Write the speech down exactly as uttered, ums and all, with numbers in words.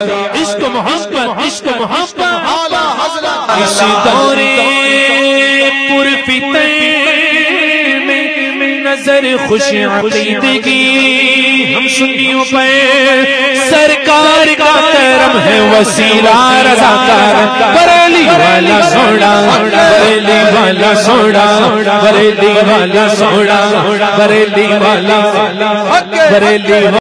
इश्क मोहब्बत इश्क मोहब्बत आला हज़रत इस दौरे पुरफिते में नजर खुशी अकीदगी हम सुन्नियों पर सरकार का करम है वसीला रज़ाकार बरेली वाला सोना बरेली वाला सोना बरेली वाला सोना बरेली वाला बरेली